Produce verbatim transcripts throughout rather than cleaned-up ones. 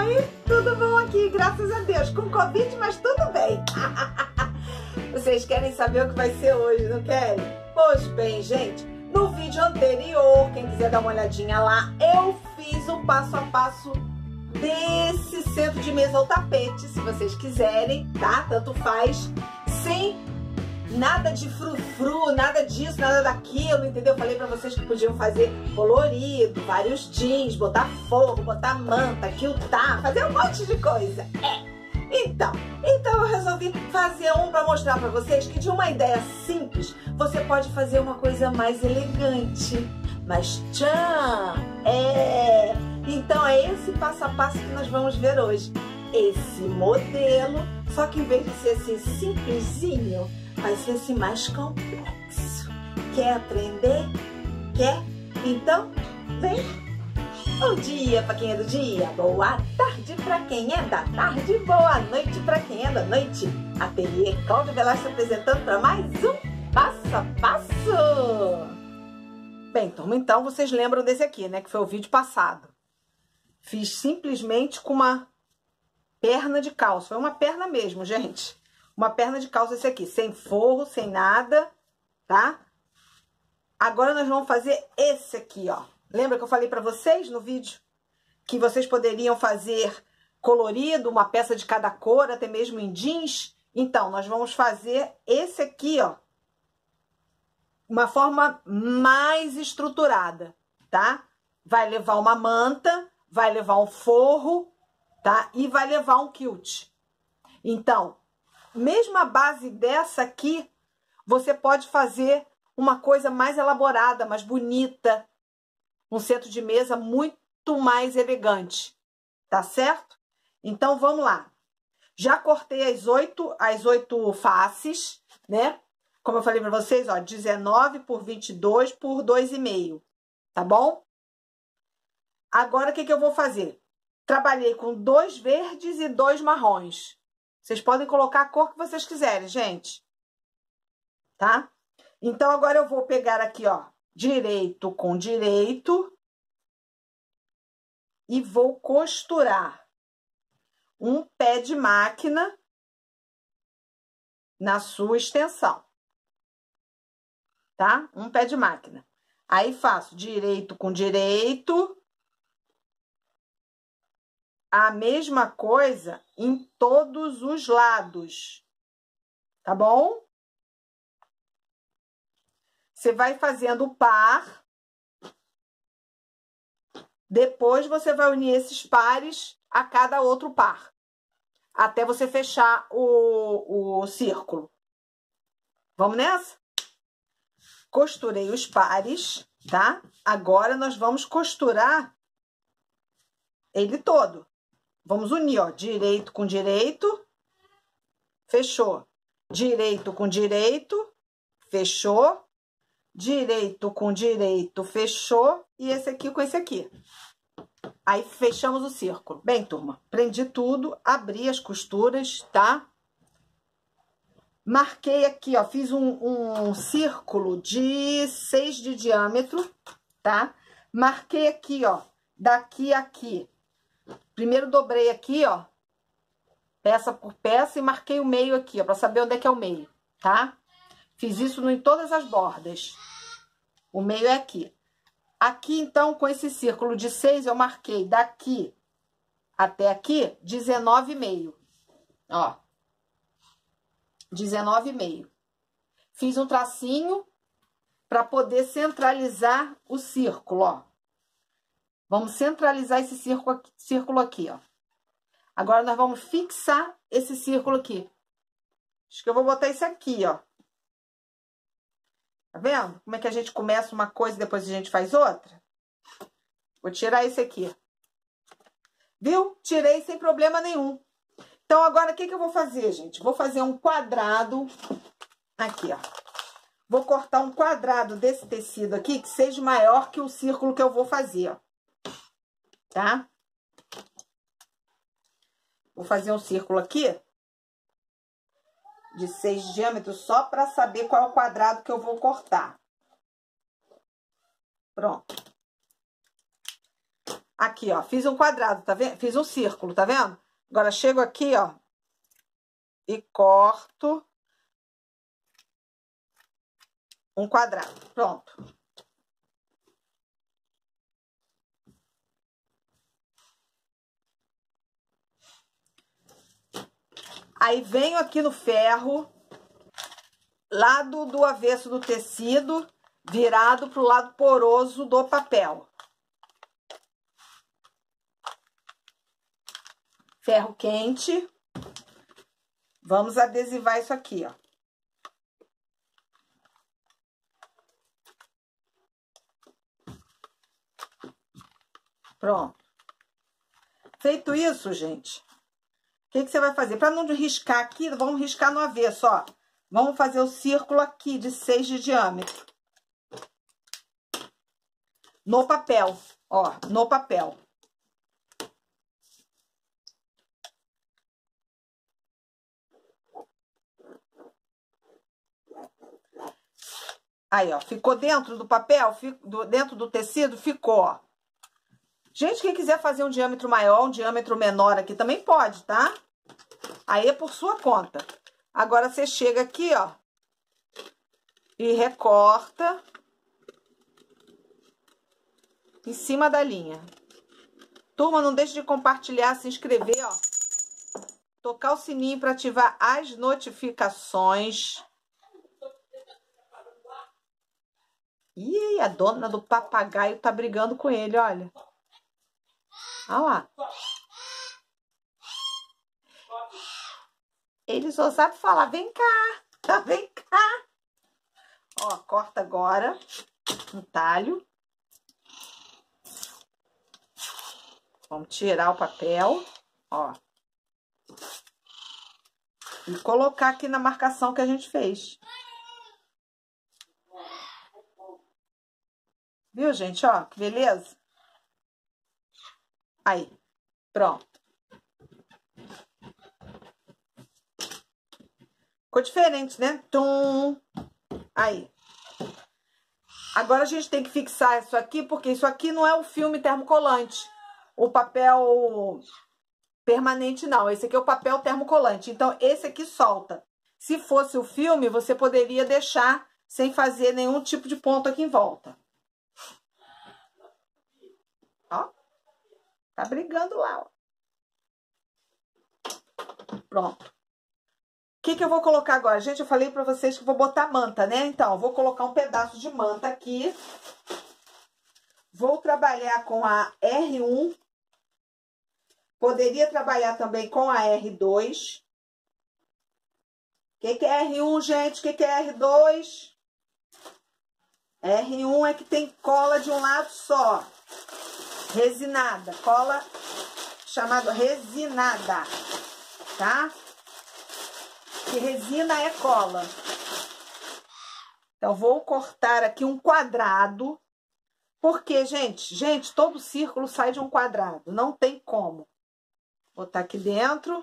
Oi, tudo bom aqui, graças a Deus, com Covid, mas tudo bem. Vocês querem saber o que vai ser hoje, não querem? Pois bem, gente, no vídeo anterior, quem quiser dar uma olhadinha lá, eu fiz o passo a passo desse centro de mesa ou tapete, se vocês quiserem, tá? Tanto faz, sem nada de frufru, nada disso, nada daquilo, entendeu? Falei pra vocês que podiam fazer colorido, vários jeans, botar fogo, botar manta, quiltar, fazer um monte de coisa. É! Então, então eu resolvi fazer um pra mostrar pra vocês que de uma ideia simples, você pode fazer uma coisa mais elegante, mais tchan! É! Então é esse passo a passo que nós vamos ver hoje. Esse modelo, só que em vez de ser assim simplesinho, vai ser assim mais complexo. Quer aprender? Quer? Então, vem! Bom dia para quem é do dia, boa tarde para quem é da tarde, boa noite para quem é da noite. Ateliê Cláudia Velasco apresentando para mais um Passo a Passo. Bem, turma, então vocês lembram desse aqui, né? Que foi o vídeo passado. Fiz simplesmente com uma perna de calça. Foi uma perna mesmo, gente. Uma perna de calça esse aqui, sem forro, sem nada, tá? Agora nós vamos fazer esse aqui, ó. Lembra que eu falei pra vocês no vídeo que vocês poderiam fazer colorido, uma peça de cada cor, até mesmo em jeans? Então, nós vamos fazer esse aqui, ó. Uma forma mais estruturada, tá? Vai levar uma manta, vai levar um forro, tá? E vai levar um quilt. Então, mesmo a base dessa aqui, você pode fazer uma coisa mais elaborada, mais bonita, um centro de mesa muito mais elegante, tá certo? Então, vamos lá. Já cortei as oito, as oito faces, né? Como eu falei para vocês, ó, dezenove por vinte e dois por dois e meio, tá bom? Agora, o que que eu vou fazer? Trabalhei com dois verdes e dois marrons. Vocês podem colocar a cor que vocês quiserem, gente. Tá? Então, agora eu vou pegar aqui, ó, direito com direito. E vou costurar um pé de máquina na sua extensão. Tá? Um pé de máquina. Aí, faço direito com direito. A mesma coisa em todos os lados, tá bom? Você vai fazendo o par, depois você vai unir esses pares a cada outro par, até você fechar o, o círculo. Vamos nessa? Costurei os pares, tá? Agora nós vamos costurar ele todo. Vamos unir, ó, direito com direito, fechou. Direito com direito, fechou. Direito com direito, fechou. E esse aqui com esse aqui. Aí, fechamos o círculo. Bem, turma, prendi tudo, abri as costuras, tá? Marquei aqui, ó, fiz um, um círculo de seis de diâmetro, tá? Marquei aqui, ó, daqui a aqui. Primeiro dobrei aqui, ó, peça por peça e marquei o meio aqui, ó, pra saber onde é que é o meio, tá? Fiz isso em todas as bordas. O meio é aqui. Aqui, então, com esse círculo de seis, eu marquei daqui até aqui, dezenove e meio. Ó. dezenove e meio. Fiz um tracinho para poder centralizar o círculo, ó. Vamos centralizar esse círculo aqui, círculo aqui, ó. Agora, nós vamos fixar esse círculo aqui. Acho que eu vou botar esse aqui, ó. Tá vendo? Como é que a gente começa uma coisa e depois a gente faz outra? Vou tirar esse aqui. Viu? Tirei sem problema nenhum. Então, agora, o que que eu vou fazer, gente? Vou fazer um quadrado aqui, ó. Vou cortar um quadrado desse tecido aqui que seja maior que o círculo que eu vou fazer, ó. Tá? Vou fazer um círculo aqui de seis diâmetros só para saber qual é o quadrado que eu vou cortar. Pronto. Aqui, ó, fiz um quadrado, tá vendo? Fiz um círculo, tá vendo? Agora, chego aqui, ó, e corto um quadrado. Pronto. Aí, venho aqui no ferro, lado do avesso do tecido, virado pro lado poroso do papel. Ferro quente. Vamos adesivar isso aqui, ó. Pronto. Feito isso, gente, o que que você vai fazer? Para não riscar aqui, vamos riscar no avesso, ó. Vamos fazer o círculo aqui de seis de diâmetro. No papel, ó, no papel. Aí, ó, ficou dentro do papel, dentro do tecido, ficou, ó. Gente, quem quiser fazer um diâmetro maior, um diâmetro menor aqui, também pode, tá? Aí é por sua conta. Agora, você chega aqui, ó, e recorta em cima da linha. Turma, não deixe de compartilhar, se inscrever, ó. Tocar o sininho para ativar as notificações. Ih, a dona do papagaio tá brigando com ele, olha. Olha lá. Ele só sabe falar, vem cá, vem cá. Ó, corta agora um talho. Vamos tirar o papel, ó. E colocar aqui na marcação que a gente fez. Viu, gente? Ó, que beleza? Aí, pronto. Ficou diferente, né? Tum. Aí. Agora a gente tem que fixar isso aqui, porque isso aqui não é o filme termocolante. O papel permanente, não. Esse aqui é o papel termocolante. Então, esse aqui solta. Se fosse o filme, você poderia deixar sem fazer nenhum tipo de ponto aqui em volta. Ó. Tá brigando lá, ó. Pronto. O que que eu vou colocar agora? Gente, eu falei pra vocês que eu vou botar manta, né? Então, eu vou colocar um pedaço de manta aqui. Vou trabalhar com a R um. Poderia trabalhar também com a R dois. O que que é R um, gente? O que que é R dois? R um é que tem cola de um lado só. Resinada. Cola chamada resinada, tá? Que resina é cola. Então, vou cortar aqui um quadrado. Porque, gente, gente, todo círculo sai de um quadrado. Não tem como. Vou botar aqui dentro.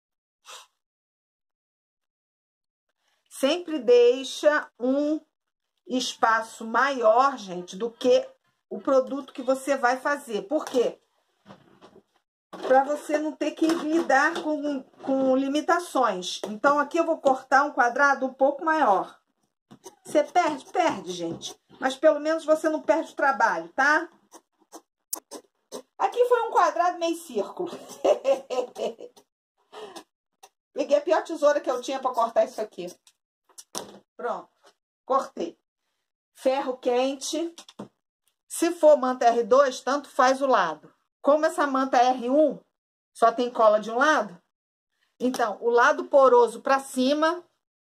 Sempre deixa um espaço maior, gente, do que o produto que você vai fazer. Por quê? Para você não ter que lidar com, com limitações. Então, aqui eu vou cortar um quadrado um pouco maior. Você perde? Perde, gente. Mas pelo menos você não perde o trabalho, tá? Aqui foi um quadrado meio círculo. Peguei a pior tesoura que eu tinha para cortar isso aqui. Pronto. Cortei. Ferro quente. Se for manta R dois, tanto faz o lado. Como essa manta R um só tem cola de um lado, então, o lado poroso para cima,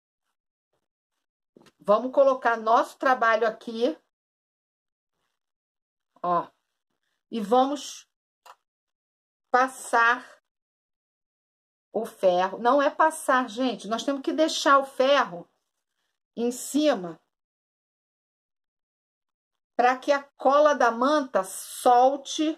vamos colocar nosso trabalho aqui, ó, e vamos passar o ferro. Não é passar, gente, nós temos que deixar o ferro em cima para que a cola da manta solte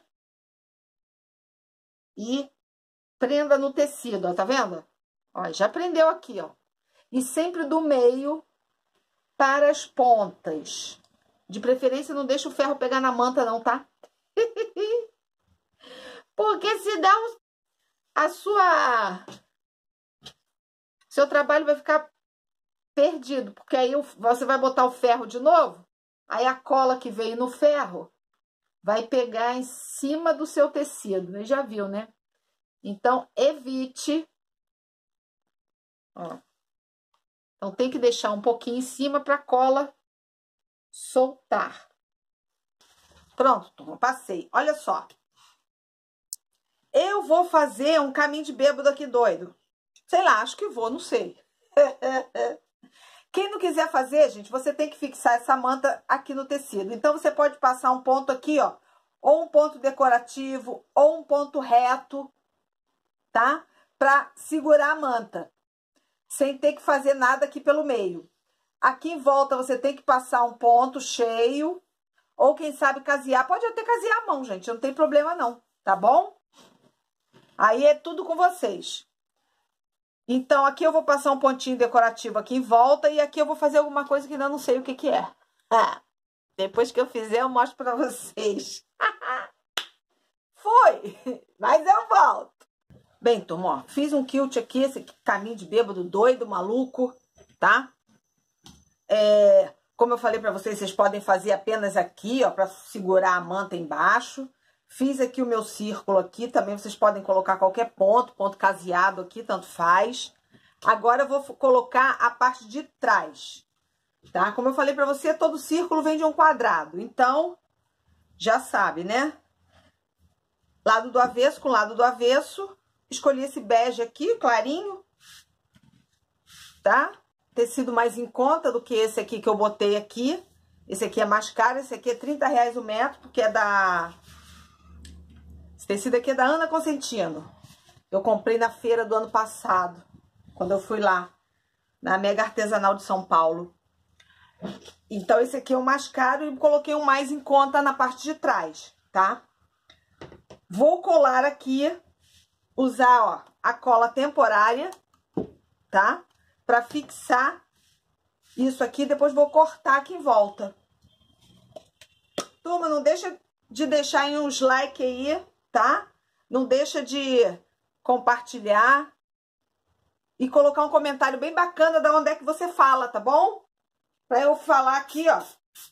e prenda no tecido, ó, tá vendo? Ó, já prendeu aqui, ó. E sempre do meio para as pontas. De preferência, não deixa o ferro pegar na manta, não, tá? Porque senão a sua... seu trabalho vai ficar perdido. Porque aí você vai botar o ferro de novo, aí a cola que veio no ferro vai pegar em cima do seu tecido. Você já viu, né? Então, evite. Ó. Então, tem que deixar um pouquinho em cima para a cola soltar. Pronto, turma, passei. Olha só. Eu vou fazer um caminho de bêbado aqui doido. Sei lá, acho que vou, não sei. Quem não quiser fazer, gente, você tem que fixar essa manta aqui no tecido. Então, você pode passar um ponto aqui, ó. Ou um ponto decorativo, ou um ponto reto, tá? Pra segurar a manta. Sem ter que fazer nada aqui pelo meio. Aqui em volta você tem que passar um ponto cheio. Ou quem sabe casear. Pode até casear a mão, gente. Não tem problema não. Tá bom? Aí é tudo com vocês. Então aqui eu vou passar um pontinho decorativo aqui em volta. E aqui eu vou fazer alguma coisa que ainda não sei o que que é. Ah, depois que eu fizer eu mostro pra vocês. Foi! Mas eu volto. Bem, turma, ó, fiz um quilt aqui, esse caminho de bêbado doido, maluco, tá? É, como eu falei pra vocês, vocês podem fazer apenas aqui, ó, pra segurar a manta embaixo. Fiz aqui o meu círculo aqui, também vocês podem colocar qualquer ponto, ponto caseado aqui, tanto faz. Agora eu vou colocar a parte de trás, tá? Como eu falei pra você, todo círculo vem de um quadrado, então, já sabe, né? Lado do avesso com lado do avesso. Escolhi esse bege aqui, clarinho, tá? Tecido mais em conta do que esse aqui que eu botei aqui. Esse aqui é mais caro, esse aqui é trinta reais o metro, porque é da... Esse tecido aqui é da Ana Consentino. Eu comprei na feira do ano passado, quando eu fui lá, na Mega Artesanal de São Paulo. Então, esse aqui é o mais caro e coloquei o mais em conta na parte de trás, tá? Vou colar aqui... Usar, ó, a cola temporária, tá? Pra fixar isso aqui, depois vou cortar aqui em volta. Turma, não deixa de deixar aí uns like aí, tá? Não deixa de compartilhar e colocar um comentário bem bacana de onde é que você fala, tá bom? Pra eu falar aqui, ó.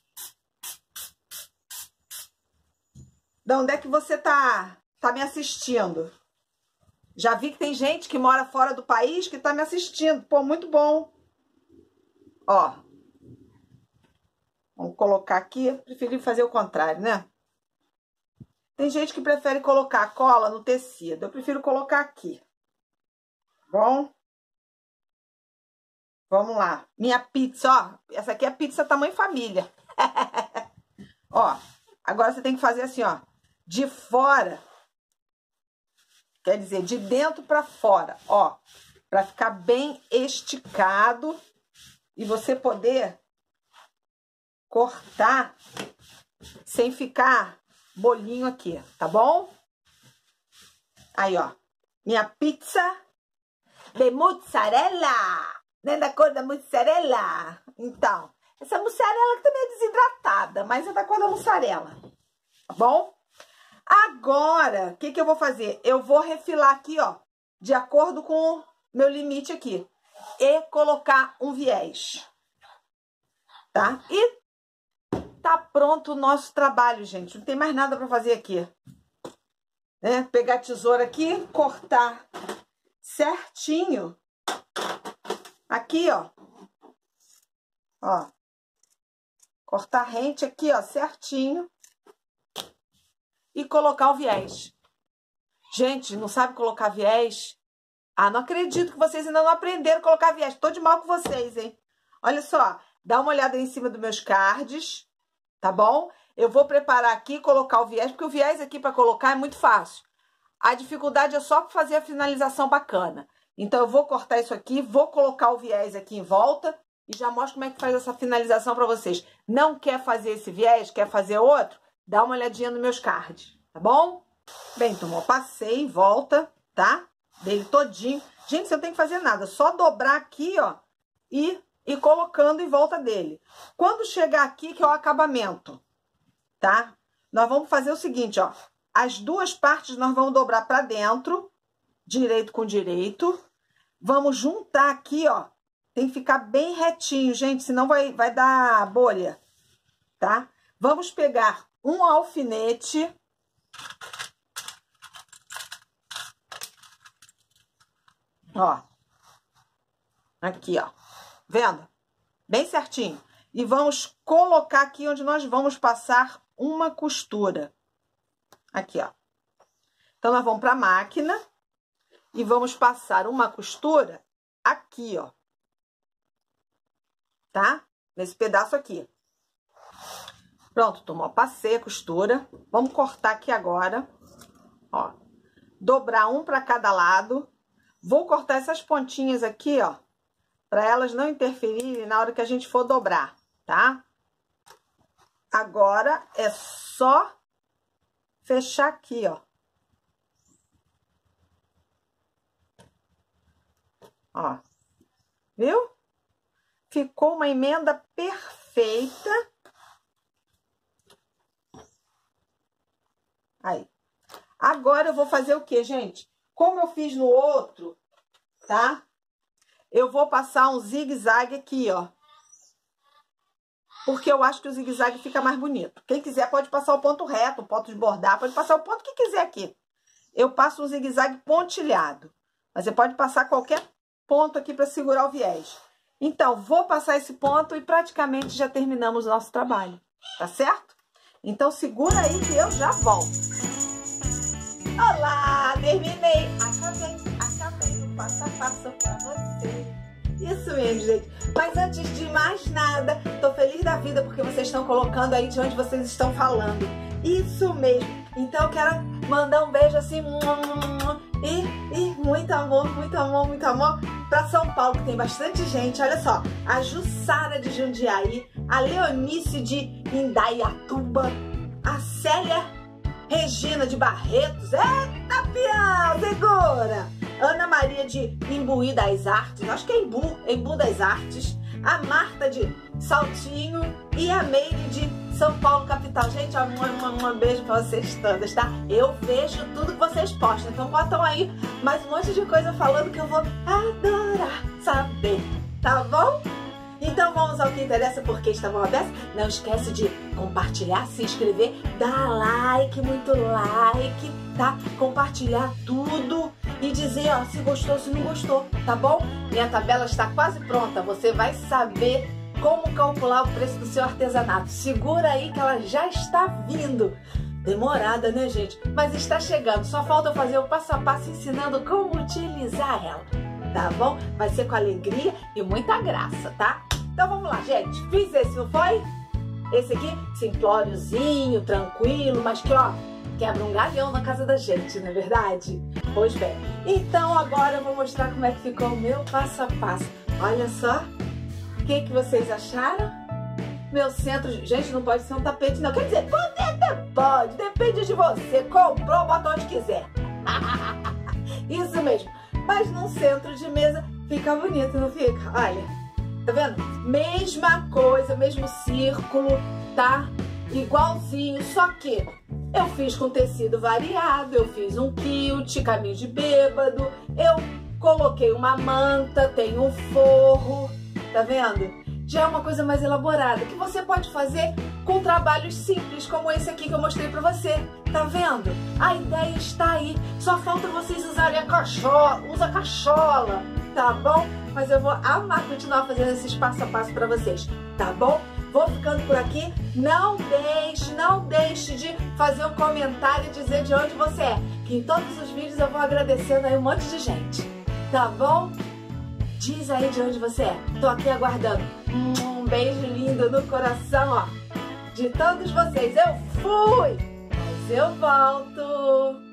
De onde é que você tá, tá me assistindo. Já vi que tem gente que mora fora do país que tá me assistindo. Pô, muito bom. Ó. Vamos colocar aqui. Preferi fazer o contrário, né? Tem gente que prefere colocar a cola no tecido. Eu prefiro colocar aqui. Bom? Vamos lá. Minha pizza, ó. Essa aqui é a pizza tamanho família. Ó. Agora você tem que fazer assim, ó. De fora... Quer dizer, de dentro para fora, ó. Para ficar bem esticado e você poder cortar sem ficar bolinho aqui, tá bom? Aí, ó. Minha pizza de mozzarella. Né, da cor da mozzarella. Então, essa mussarela que também é desidratada, mas é da cor da mussarela. Tá bom? Agora, o que que eu vou fazer? Eu vou refilar aqui, ó, de acordo com o meu limite aqui. E colocar um viés. Tá? E tá pronto o nosso trabalho, gente. Não tem mais nada pra fazer aqui. Né? Pegar a tesoura aqui, cortar certinho. Aqui, ó. Ó. Cortar rente aqui, ó, certinho. E colocar o viés. Gente, não sabe colocar viés? Ah, não acredito que vocês ainda não aprenderam a colocar viés. Tô de mal com vocês, hein? Olha só, dá uma olhada em cima dos meus cards, tá bom? Eu vou preparar aqui e colocar o viés, porque o viés aqui para colocar é muito fácil. A dificuldade é só para fazer a finalização bacana. Então, eu vou cortar isso aqui, vou colocar o viés aqui em volta e já mostro como é que faz essa finalização para vocês. Não quer fazer esse viés, quer fazer outro? Dá uma olhadinha nos meus cards, tá bom? Bem, turma, eu passei em volta, tá? Dele todinho. Gente, você não tem que fazer nada, só dobrar aqui, ó, e ir colocando em volta dele. Quando chegar aqui, que é o acabamento, tá? Nós vamos fazer o seguinte, ó. as duas partes nós vamos dobrar para dentro, direito com direito. Vamos juntar aqui, ó. Tem que ficar bem retinho, gente, senão vai, vai dar bolha, tá? Vamos pegar um alfinete. Ó. Aqui, ó. Vendo? Bem certinho. E vamos colocar aqui onde nós vamos passar uma costura. Aqui, ó. Então, nós vamos para a máquina e vamos passar uma costura aqui, ó. Tá? Nesse pedaço aqui. Pronto, turma, passei a costura. Vamos cortar aqui agora, ó. Dobrar um para cada lado. Vou cortar essas pontinhas aqui, ó, para elas não interferirem na hora que a gente for dobrar, tá? Agora é só fechar aqui, ó. Ó. Viu? Ficou uma emenda perfeita. Aí. Agora eu vou fazer o quê, gente? Como eu fiz no outro, tá? Eu vou passar um zigue-zague aqui, ó. Porque eu acho que o zigue-zague fica mais bonito. Quem quiser pode passar o ponto reto, o ponto de bordar, pode passar o ponto que quiser aqui. Eu passo um zigue-zague pontilhado. Mas você pode passar qualquer ponto aqui para segurar o viés. Então, vou passar esse ponto e praticamente já terminamos o nosso trabalho. Tá certo? Então, segura aí que eu já volto. Olá, terminei. Acabei, acabei o passo a passo pra você. Isso mesmo, gente. Mas antes de mais nada, tô feliz da vida porque vocês estão colocando aí de onde vocês estão falando. Isso mesmo. Então, eu quero mandar um beijo assim. E, e muito amor, muito amor, muito amor pra São Paulo, que tem bastante gente. Olha só, a Jussara de Jundiaí, a Leonice de Indaiatuba, a Célia Regina de Barretos, eita peão, segura! Ana Maria de Imbuí das Artes, acho que é Imbu, Imbu das Artes, a Marta de Saltinho e a Meire de São Paulo, capital. Gente, ó, um, um beijo pra vocês todas, tá? Eu vejo tudo que vocês postam, então botam aí mais um monte de coisa falando que eu vou adorar saber, tá bom? Então vamos ao que interessa, porque está bom aberto. Não esquece de compartilhar, se inscrever, dar like, muito like, tá? Compartilhar tudo e dizer, ó, se gostou, se não gostou, tá bom? Minha tabela está quase pronta, você vai saber como calcular o preço do seu artesanato. Segura aí que ela já está vindo. Demorada, né, gente? Mas está chegando, só falta eu fazer o passo a passo ensinando como utilizar ela, tá bom? Vai ser com alegria e muita graça, tá? Então vamos lá, gente. Fiz esse, não foi? Esse aqui, simplóriozinho, tranquilo, mas que, ó, quebra um galhão na casa da gente, não é verdade? Pois bem. Então agora eu vou mostrar como é que ficou o meu passo a passo. Olha só. O que, que vocês acharam? Meu centro... Gente, não pode ser um tapete, não. Quer dizer, pode até pode. Depende de você. Comprou, bota onde quiser. Isso mesmo. Mas num centro de mesa fica bonito, não fica? Olha. Tá vendo? Mesma coisa, mesmo círculo, tá? Igualzinho, só que eu fiz com tecido variado, eu fiz um quilt, caminho de bêbado, eu coloquei uma manta, tem um forro, tá vendo? Já é uma coisa mais elaborada, que você pode fazer com trabalhos simples, como esse aqui que eu mostrei pra você, tá vendo? A ideia está aí, só falta vocês usarem a cachola, usa a cachola, tá bom? Mas eu vou amar continuar fazendo esses passo a passo pra vocês, tá bom? Vou ficando por aqui, não deixe, não deixe de fazer um comentário e dizer de onde você é, que em todos os vídeos eu vou agradecendo aí um monte de gente, tá bom? Diz aí de onde você é, tô aqui aguardando. Um beijo lindo no coração, ó, de todos vocês. Eu fui, mas eu volto.